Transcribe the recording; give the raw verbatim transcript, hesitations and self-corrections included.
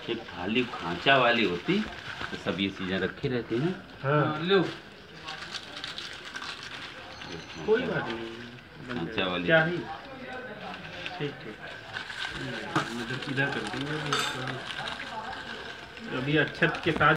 एक थाली खांचा वाली होती तो सब ये चीजें रखी रहती हैं। हाँ लो, कोई बात नहीं, खांचा वाली क्या ही, ठीक ठीक। इधर कर दूँगा अभी अक्षत के साथ।